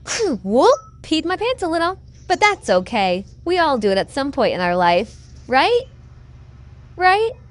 Whoop! Peed my pants a little. But that's okay. We all do it at some point in our life. Right? Right?